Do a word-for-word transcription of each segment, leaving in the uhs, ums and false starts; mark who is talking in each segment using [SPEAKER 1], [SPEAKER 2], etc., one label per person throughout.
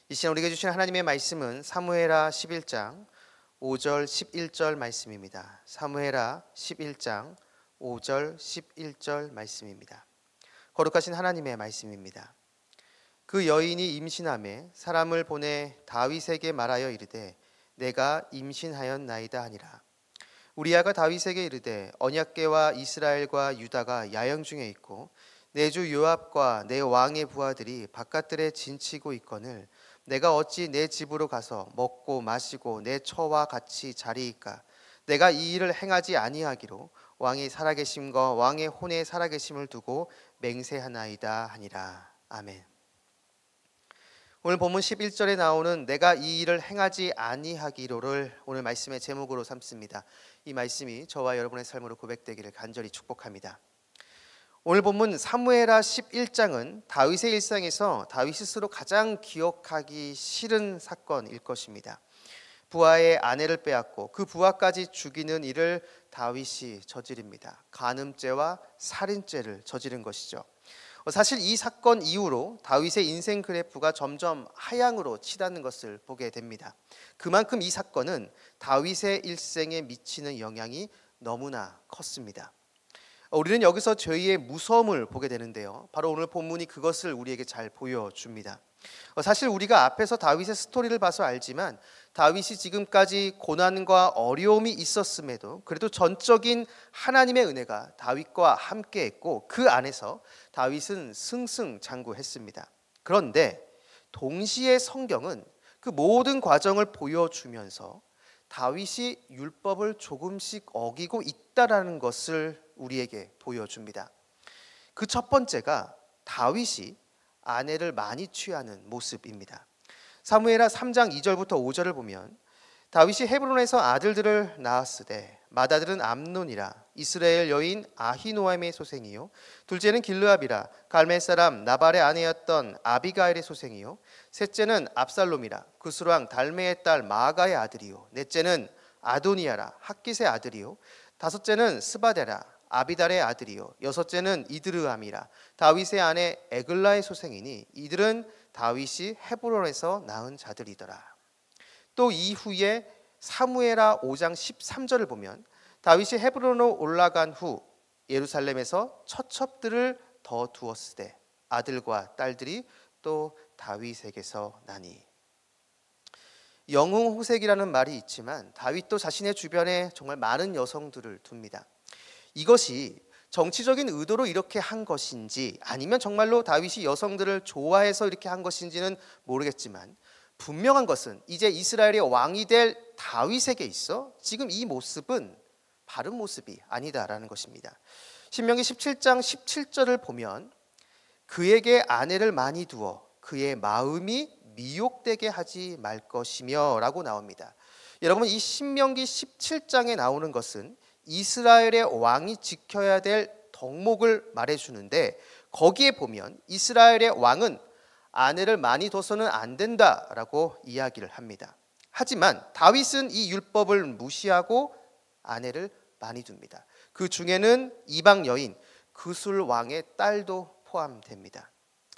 [SPEAKER 1] 이 시간 우리에게 주신 하나님의 말씀은 사무엘하 십일 장 오 절 십일 절 말씀입니다. 사무엘하 십일 장 오 절 십일 절 말씀입니다. 거룩하신 하나님의 말씀입니다. 그 여인이 임신하매 사람을 보내 다윗에게 말하여 이르되 내가 임신하였나이다 하니라. 우리아가 다윗에게 이르되 언약궤와 이스라엘과 유다가 야영 중에 있고 내 주 요압과 내 왕의 부하들이 바깥들에 진치고 있거늘 내가 어찌 내 집으로 가서 먹고 마시고 내 처와 같이 자리이까. 내가 이 일을 행하지 아니하기로 왕이 살아계심과 왕의 혼의 살아계심을 두고 맹세하나이다 하니라. 아멘. 오늘 본문 십일 절에 나오는 내가 이 일을 행하지 아니하기로를 오늘 말씀의 제목으로 삼습니다. 이 말씀이 저와 여러분의 삶으로 고백되기를 간절히 축복합니다. 오늘 본문 사무엘하 십일 장은 다윗의 일상에서 다윗 스스로 가장 기억하기 싫은 사건일 것입니다. 부하의 아내를 빼앗고 그 부하까지 죽이는 일을 다윗이 저지릅니다. 간음죄와 살인죄를 저지른 것이죠. 사실 이 사건 이후로 다윗의 인생 그래프가 점점 하향으로 치닫는 것을 보게 됩니다. 그만큼 이 사건은 다윗의 일생에 미치는 영향이 너무나 컸습니다. 우리는 여기서 죄의 무서움을 보게 되는데요, 바로 오늘 본문이 그것을 우리에게 잘 보여줍니다. 사실 우리가 앞에서 다윗의 스토리를 봐서 알지만 다윗이 지금까지 고난과 어려움이 있었음에도 그래도 전적인 하나님의 은혜가 다윗과 함께했고 그 안에서 다윗은 승승장구했습니다. 그런데 동시에 성경은 그 모든 과정을 보여주면서 다윗이 율법을 조금씩 어기고 있다라는 것을 우리에게 보여줍니다. 그 첫 번째가 다윗이 아내를 많이 취하는 모습입니다. 사무엘하 삼 장 이 절부터 오 절을 보면 다윗이 헤브론에서 아들들을 낳았으되 맏아들은 암논이라 이스라엘 여인 아히노암의 소생이요 둘째는 길르압이라 갈멜 사람 나발의 아내였던 아비가일의 소생이요 셋째는 압살롬이라 구스왕 달메의 딸 마아가의 아들이요 넷째는 아도니아라 학깃의 아들이요 다섯째는 스바데라 아비달의 아들이요 여섯째는 이드르암이라 다윗의 아내 에글라의 소생이니 이들은 다윗이 헤브론에서 낳은 자들이더라. 또 이후에 사무엘하 오 장 십삼 절을 보면 다윗이 헤브론으로 올라간 후 예루살렘에서 처첩들을 더 두었으되 아들과 딸들이 또 다윗에게서 나니. 영웅호색이라는 말이 있지만 다윗도 자신의 주변에 정말 많은 여성들을 둡니다. 이것이 정치적인 의도로 이렇게 한 것인지 아니면 정말로 다윗이 여성들을 좋아해서 이렇게 한 것인지는 모르겠지만 분명한 것은 이제 이스라엘의 왕이 될 다윗에게 있어 지금 이 모습은 바른 모습이 아니다라는 것입니다. 신명기 십칠 장 십칠 절을 보면 그에게 아내를 많이 두어 그의 마음이 미혹되게 하지 말 것이며 라고 나옵니다. 여러분, 이 신명기 십칠 장에 나오는 것은 이스라엘의 왕이 지켜야 될 덕목을 말해주는데 거기에 보면 이스라엘의 왕은 아내를 많이 둬서는 안 된다라고 이야기를 합니다. 하지만 다윗은 이 율법을 무시하고 아내를 많이 둡니다. 그 중에는 이방 여인 그술 왕의 딸도 포함됩니다.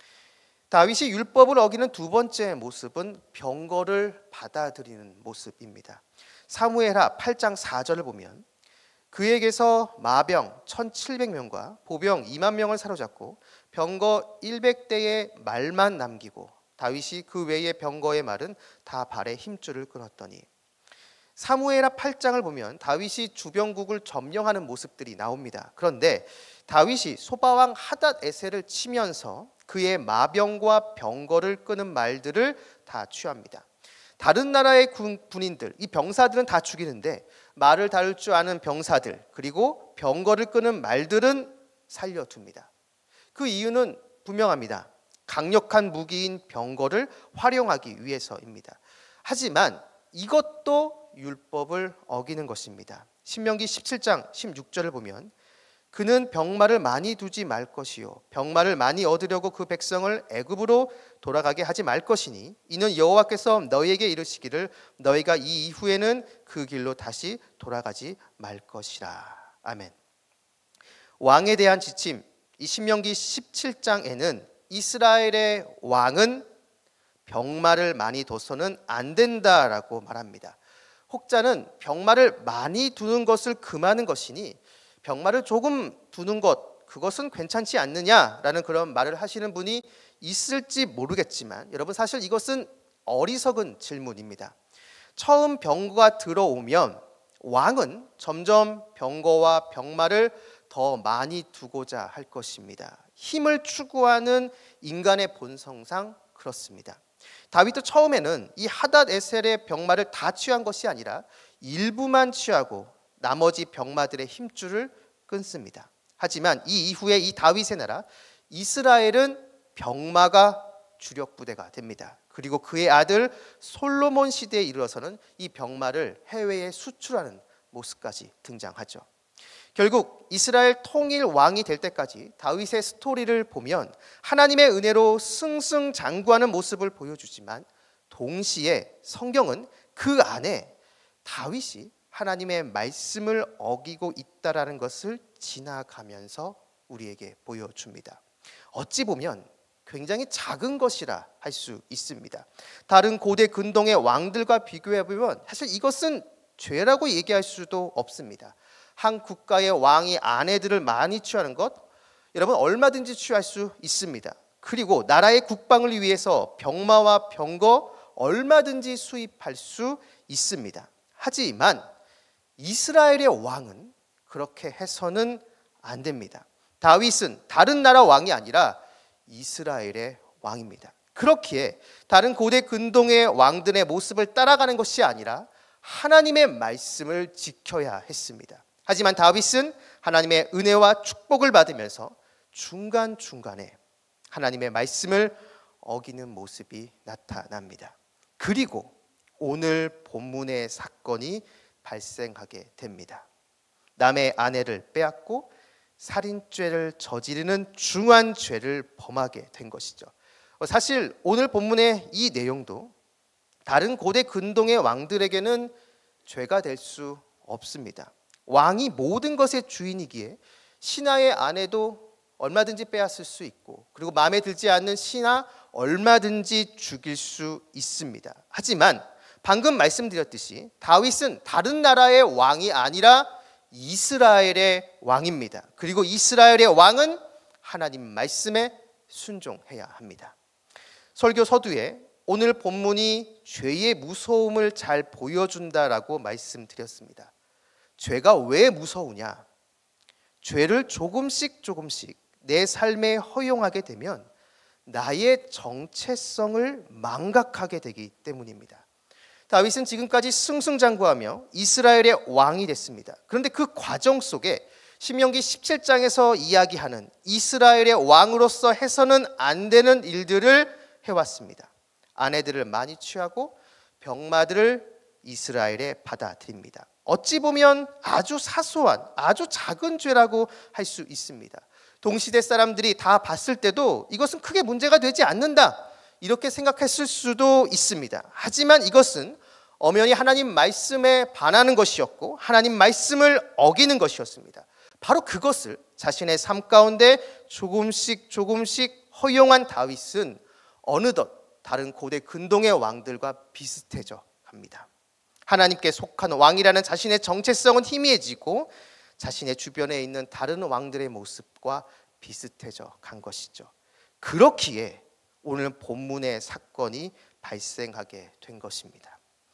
[SPEAKER 1] 다윗이 율법을 어기는 두 번째 모습은 병거를 받아들이는 모습입니다. 사무엘하 팔 장 사 절을 보면 그에게서 마병 천칠백 명과 보병 이만 명을 사로잡고 병거 백 대의 말만 남기고 다윗이 그 외의 병거의 말은 다 발에 힘줄을 끊었더니. 사무엘하 팔 장을 보면 다윗이 주병국을 점령하는 모습들이 나옵니다. 그런데 다윗이 소바왕 하닷 에셀을 치면서 그의 마병과 병거를 끄는 말들을 다 취합니다. 다른 나라의 군인들, 이 병사들은 다 죽이는데 말을 다룰 줄 아는 병사들 그리고 병거를 끄는 말들은 살려둡니다. 그 이유는 분명합니다. 강력한 무기인 병거를 활용하기 위해서입니다. 하지만 이것도 율법을 어기는 것입니다. 신명기 십칠 장 십육 절을 보면 그는 병마를 많이 두지 말 것이요 병마를 많이 얻으려고 그 백성을 애굽으로 돌아가게 하지 말 것이니 이는 여호와께서 너희에게 이르시기를 너희가 이 이후에는 그 길로 다시 돌아가지 말 것이라. 아멘. 왕에 대한 지침, 이 신명기 십칠 장에는 이스라엘의 왕은 병마를 많이 둬서는 안 된다라고 말합니다. 혹자는 병마를 많이 두는 것을 금하는 것이니 병마를 조금 두는 것, 그것은 괜찮지 않느냐라는 그런 말을 하시는 분이 있을지 모르겠지만, 여러분 사실 이것은 어리석은 질문입니다. 처음 병거가 들어오면 왕은 점점 병거와 병마를 더 많이 두고자 할 것입니다. 힘을 추구하는 인간의 본성상 그렇습니다. 다윗도 처음에는 이 하닷에셀의 병마를 다 취한 것이 아니라 일부만 취하고 나머지 병마들의 힘줄을 끊습니다. 하지만 이 이후에 이 다윗의 나라 이스라엘은 병마가 주력 부대가 됩니다. 그리고 그의 아들 솔로몬 시대에 이르러서는 이 병마를 해외에 수출하는 모습까지 등장하죠. 결국 이스라엘 통일 왕이 될 때까지 다윗의 스토리를 보면 하나님의 은혜로 승승장구하는 모습을 보여주지만, 동시에 성경은 그 안에 다윗이 하나님의 말씀을 어기고 있다라는 것을 지나가면서 우리에게 보여줍니다. 어찌 보면 굉장히 작은 것이라 할 수 있습니다. 다른 고대 근동의 왕들과 비교해 보면 사실 이것은 죄라고 얘기할 수도 없습니다. 한 국가의 왕이 아내들을 많이 취하는 것, 여러분 얼마든지 취할 수 있습니다. 그리고 나라의 국방을 위해서 병마와 병거 얼마든지 수입할 수 있습니다. 하지만 이스라엘의 왕은 그렇게 해서는 안 됩니다. 다윗은 다른 나라 왕이 아니라 이스라엘의 왕입니다. 그렇기에 다른 고대 근동의 왕들의 모습을 따라가는 것이 아니라 하나님의 말씀을 지켜야 했습니다. 하지만 다윗은 하나님의 은혜와 축복을 받으면서 중간중간에 하나님의 말씀을 어기는 모습이 나타납니다. 그리고 오늘 본문의 사건이 발생하게 됩니다. 남의 아내를 빼앗고 살인죄를 저지르는 중한 죄를 범하게 된 것이죠. 사실 오늘 본문의 이 내용도 다른 고대 근동의 왕들에게는 죄가 될 수 없습니다. 왕이 모든 것의 주인이기에 신하의 아내도 얼마든지 빼앗을 수 있고, 그리고 마음에 들지 않는 신하 얼마든지 죽일 수 있습니다. 하지만 방금 말씀드렸듯이 다윗은 다른 나라의 왕이 아니라 이스라엘의 왕입니다. 그리고 이스라엘의 왕은 하나님 말씀에 순종해야 합니다. 설교 서두에 오늘 본문이 죄의 무서움을 잘 보여준다라고 말씀드렸습니다. 죄가 왜 무서우냐? 죄를 조금씩 조금씩 내 삶에 허용하게 되면 나의 정체성을 망각하게 되기 때문입니다. 다윗은 지금까지 승승장구하며 이스라엘의 왕이 됐습니다. 그런데 그 과정 속에 신명기 십칠 장에서 이야기하는 이스라엘의 왕으로서 해서는 안 되는 일들을 해왔습니다. 아내들을 많이 취하고 병마들을 이스라엘에 받아들입니다. 어찌 보면 아주 사소한, 아주 작은 죄라고 할 수 있습니다. 동시대 사람들이 다 봤을 때도 이것은 크게 문제가 되지 않는다, 이렇게 생각했을 수도 있습니다. 하지만 이것은 엄연히 하나님 말씀에 반하는 것이었고 하나님 말씀을 어기는 것이었습니다. 바로 그것을 자신의 삶 가운데 조금씩 조금씩 허용한 다윗은 어느덧 다른 고대 근동의 왕들과 비슷해져 갑니다. 하나님께 속한 왕이라는 자신의 정체성은 희미해지고 자신의 주변에 있는 다른 왕들의 모습과 비슷해져 간 것이죠. 그렇기에 오늘 본문의 사건이 발생하게 된 것입니다.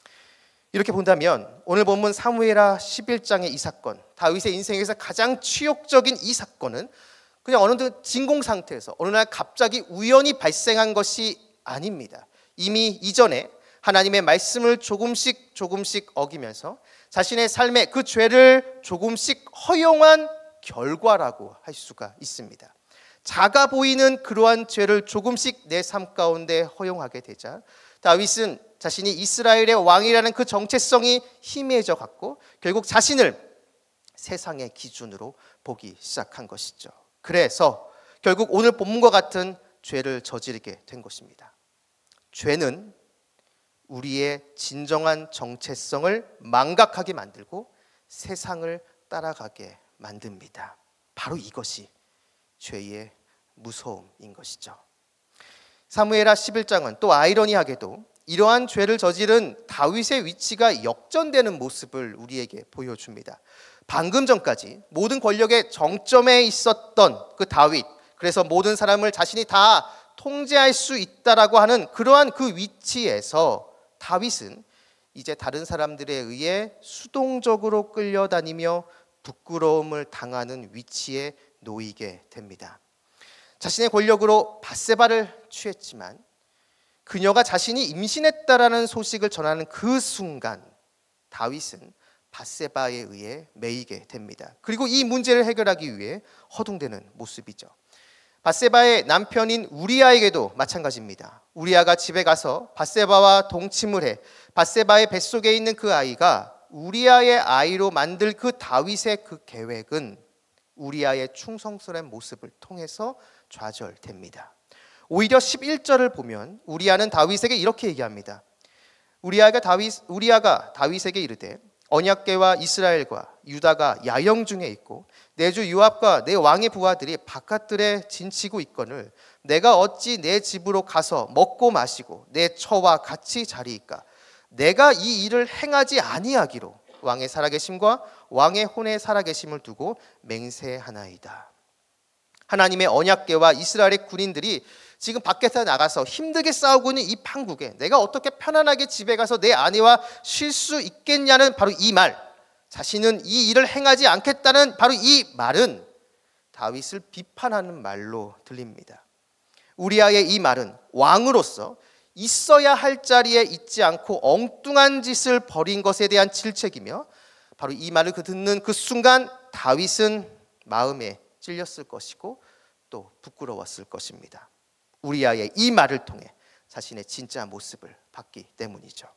[SPEAKER 1] 이렇게 본다면 오늘 본문 사무엘하 십일 장의 이 사건, 다윗의 인생에서 가장 치욕적인 이 사건은 그냥 어느 진공 상태에서 어느 날 갑자기 우연히 발생한 것이 아닙니다. 이미 이전에 하나님의 말씀을 조금씩 조금씩 어기면서 자신의 삶에 그 죄를 조금씩 허용한 결과라고 할 수가 있습니다. 작아 보이는 그러한 죄를 조금씩 내 삶 가운데 허용하게 되자 다윗은 자신이 이스라엘의 왕이라는 그 정체성이 희미해져 갔고 결국 자신을 세상의 기준으로 보기 시작한 것이죠. 그래서 결국 오늘 본문과 같은 죄를 저지르게 된 것입니다. 죄는 우리의 진정한 정체성을 망각하게 만들고 세상을 따라가게 만듭니다. 바로 이것이 죄의 무서움인 것이죠. 사무엘하 십일 장은 또 아이러니하게도 이러한 죄를 저지른 다윗의 위치가 역전되는 모습을 우리에게 보여줍니다. 방금 전까지 모든 권력의 정점에 있었던 그 다윗, 그래서 모든 사람을 자신이 다 통제할 수 있다라고 하는 그러한 그 위치에서 다윗은 이제 다른 사람들에 의해 수동적으로 끌려다니며 부끄러움을 당하는 위치에 놓이게 됩니다. 자신의 권력으로 밧세바를 취했지만 그녀가 자신이 임신했다라는 소식을 전하는 그 순간 다윗은 밧세바에 의해 매이게 됩니다. 그리고 이 문제를 해결하기 위해 허둥대는 모습이죠. 밧세바의 남편인 우리아에게도 마찬가지입니다. 우리아가 집에 가서 밧세바와 동침을 해 밧세바의 뱃속에 있는 그 아이가 우리아의 아이로 만들 그 다윗의 그 계획은 우리아의 충성스러운 모습을 통해서 좌절됩니다. 오히려 십일 절을 보면 우리아는 다윗에게 이렇게 얘기합니다. 우리아가 다윗 우리아가 다윗에게 이르되 언약궤와 이스라엘과 유다가 야영 중에 있고 내 주 요압과 내 왕의 부하들이 바깥들에 진치고 있거늘 내가 어찌 내 집으로 가서 먹고 마시고 내 처와 같이 자리이까. 내가 이 일을 행하지 아니하기로 왕의 살아계심과 왕의 혼의 살아계심을 두고 맹세하나이다. 하나님의 언약궤와 이스라엘의 군인들이 지금 밖에서 나가서 힘들게 싸우고 있는 이 판국에 내가 어떻게 편안하게 집에 가서 내 아내와 쉴 수 있겠냐는 바로 이 말, 자신은 이 일을 행하지 않겠다는 바로 이 말은 다윗을 비판하는 말로 들립니다. 우리아의 이 말은 왕으로서 있어야 할 자리에 있지 않고 엉뚱한 짓을 벌인 것에 대한 질책이며, 바로 이 말을 그 듣는 그 순간 다윗은 마음에 찔렸을 것이고 또 부끄러웠을 것입니다. 우리아의 이 말을 통해 자신의 진짜 모습을 봤기 때문이죠.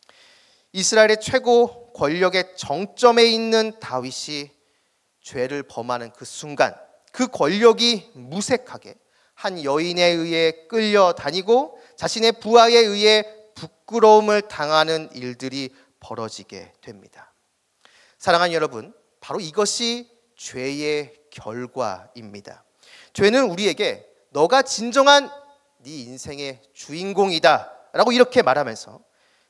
[SPEAKER 1] 이스라엘의 최고 권력의 정점에 있는 다윗이 죄를 범하는 그 순간, 그 권력이 무색하게 한 여인에 의해 끌려다니고 자신의 부하에 의해 부끄러움을 당하는 일들이 벌어지게 됩니다. 사랑하는 여러분, 바로 이것이 죄의 결과입니다. 죄는 우리에게 너가 진정한 네 인생의 주인공이다 라고 이렇게 말하면서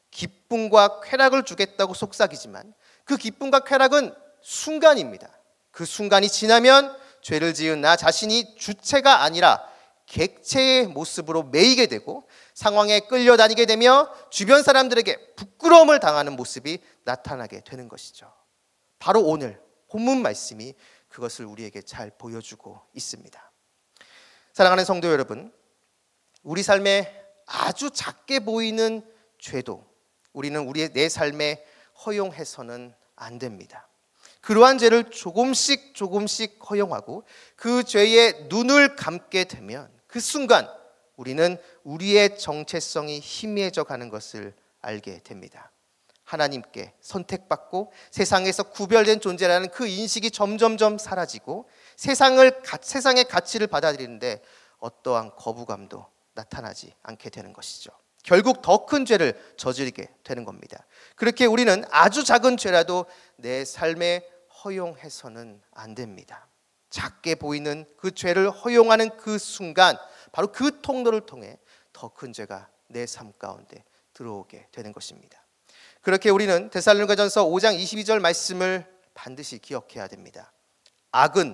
[SPEAKER 1] 기쁨과 쾌락을 주겠다고 속삭이지만 그 기쁨과 쾌락은 순간입니다. 그 순간이 지나면 죄를 지은 나 자신이 주체가 아니라 객체의 모습으로 매이게 되고 상황에 끌려다니게 되며 주변 사람들에게 부끄러움을 당하는 모습이 나타나게 되는 것이죠. 바로 오늘 본문 말씀이 그것을 우리에게 잘 보여주고 있습니다. 사랑하는 성도 여러분, 우리 삶에 아주 작게 보이는 죄도 우리는 우리의 내 삶에 허용해서는 안 됩니다. 그러한 죄를 조금씩 조금씩 허용하고 그 죄에 눈을 감게 되면 그 순간 우리는 우리의 정체성이 희미해져 가는 것을 알게 됩니다. 하나님께 선택받고 세상에서 구별된 존재라는 그 인식이 점점점 사라지고 세상을, 세상의 가치를 받아들이는데 어떠한 거부감도 나타나지 않게 되는 것이죠. 결국 더 큰 죄를 저지르게 되는 겁니다. 그렇게 우리는 아주 작은 죄라도 내 삶에 허용해서는 안 됩니다. 작게 보이는 그 죄를 허용하는 그 순간 바로 그 통로를 통해 더 큰 죄가 내 삶 가운데 들어오게 되는 것입니다. 그렇게 우리는 데살로니가전서 오 장 이십이 절 말씀을 반드시 기억해야 됩니다. 악은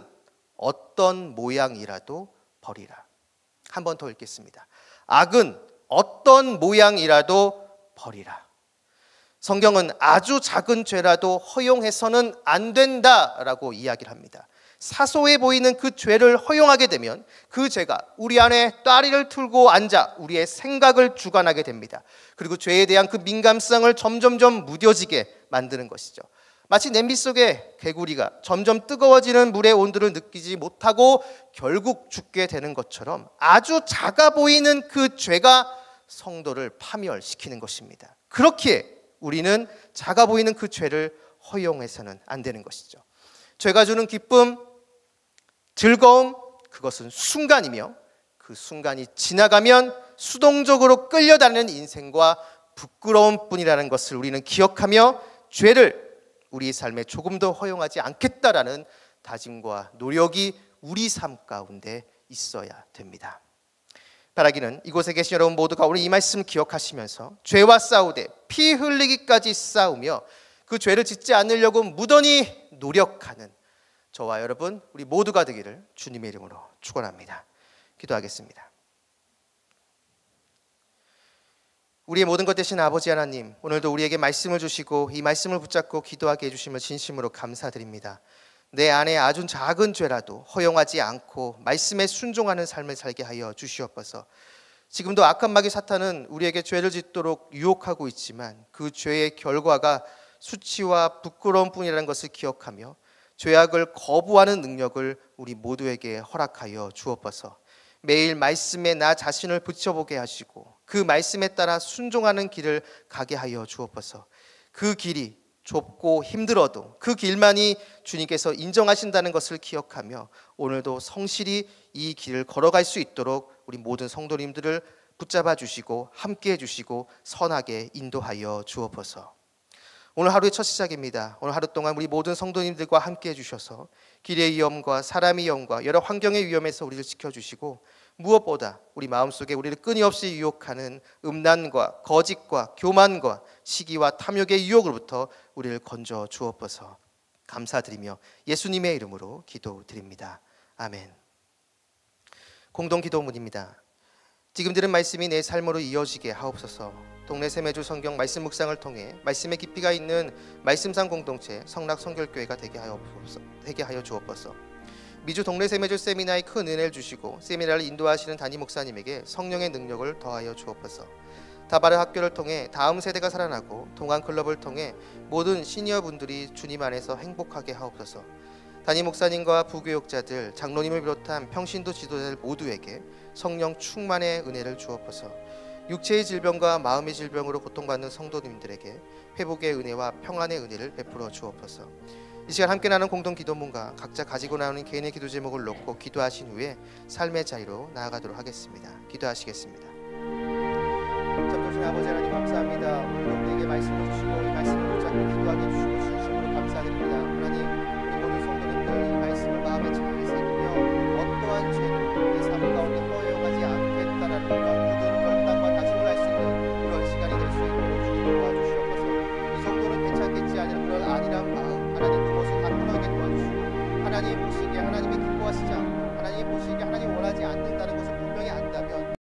[SPEAKER 1] 어떤 모양이라도 버리라. 한 번 더 읽겠습니다. 악은 어떤 모양이라도 버리라. 성경은 아주 작은 죄라도 허용해서는 안 된다라고 이야기를 합니다. 사소해 보이는 그 죄를 허용하게 되면 그 죄가 우리 안에 따리를 틀고 앉아 우리의 생각을 주관하게 됩니다. 그리고 죄에 대한 그 민감성을 점점점 무뎌지게 만드는 것이죠. 마치 냄비 속의 개구리가 점점 뜨거워지는 물의 온도를 느끼지 못하고 결국 죽게 되는 것처럼 아주 작아 보이는 그 죄가 성도를 파멸시키는 것입니다. 그렇기에 우리는 작아 보이는 그 죄를 허용해서는 안 되는 것이죠. 죄가 주는 기쁨, 즐거움, 그것은 순간이며 그 순간이 지나가면 수동적으로 끌려다니는 인생과 부끄러움뿐이라는 것을 우리는 기억하며 죄를 우리 삶에 조금 더 허용하지 않겠다라는 다짐과 노력이 우리 삶 가운데 있어야 됩니다. 바라기는 이곳에 계신 여러분 모두가 오늘 이 말씀 기억하시면서 죄와 싸우되 피 흘리기까지 싸우며 그 죄를 짓지 않으려고 무던히 노력하는 저와 여러분 우리 모두가 되기를 주님의 이름으로 축원합니다. 기도하겠습니다. 우리의 모든 것 되신 아버지 하나님, 오늘도 우리에게 말씀을 주시고 이 말씀을 붙잡고 기도하게 해주심을 진심으로 감사드립니다. 내 안에 아주 작은 죄라도 허용하지 않고 말씀에 순종하는 삶을 살게 하여 주시옵소서. 지금도 악한 마귀 사탄은 우리에게 죄를 짓도록 유혹하고 있지만 그 죄의 결과가 수치와 부끄러움 뿐이라는 것을 기억하며 죄악을 거부하는 능력을 우리 모두에게 허락하여 주옵소서. 매일 말씀에 나 자신을 붙여보게 하시고 그 말씀에 따라 순종하는 길을 가게 하여 주옵소서. 그 길이 좁고 힘들어도 그 길만이 주님께서 인정하신다는 것을 기억하며 오늘도 성실히 이 길을 걸어갈 수 있도록 우리 모든 성도님들을 붙잡아 주시고 함께해 주시고 선하게 인도하여 주옵소서. 오늘 하루의 첫 시작입니다. 오늘 하루 동안 우리 모든 성도님들과 함께해 주셔서 길의 위험과 사람의 위험과 여러 환경의 위험에서 우리를 지켜주시고 무엇보다 우리 마음속에 우리를 끊임없이 유혹하는 음란과 거짓과 교만과 시기와 탐욕의 유혹으로부터 우리를 건져 주옵소서. 감사드리며 예수님의 이름으로 기도드립니다. 아멘. 공동 기도문입니다. 지금 들은 말씀이 내 삶으로 이어지게 하옵소서. 동네 세매주 성경 말씀 묵상을 통해 말씀의 깊이가 있는 말씀상 공동체 성락 성결교회가 되게 하여 되게 하여 주옵소서. 미주 동네 세매주 세미나에 큰 은혜를 주시고 세미나를 인도하시는 담임 목사님에게 성령의 능력을 더하여 주옵소서. 다바르 학교를 통해 다음 세대가 살아나고 동안 클럽을 통해 모든 시니어 분들이 주님 안에서 행복하게 하옵소서. 담임 목사님과 부교육자들, 장로님을 비롯한 평신도 지도자들 모두에게 성령 충만의 은혜를 주옵소서. 육체의 질병과 마음의 질병으로 고통받는 성도님들에게 회복의 은혜와 평안의 은혜를 베풀어 주옵소서. 이 시간 함께 나눈 공동 기도문과 각자 가지고 나오는 개인의 기도 제목을 놓고 기도하신 후에 삶의 자리로 나아가도록 하겠습니다. 기도하시겠습니다. 참되신 아버지 하나님 감사합니다. 오늘도 우리에게 말씀을 주시고 이 말씀을 붙잡고 기도하게 해주시고 진심으로 감사드립니다.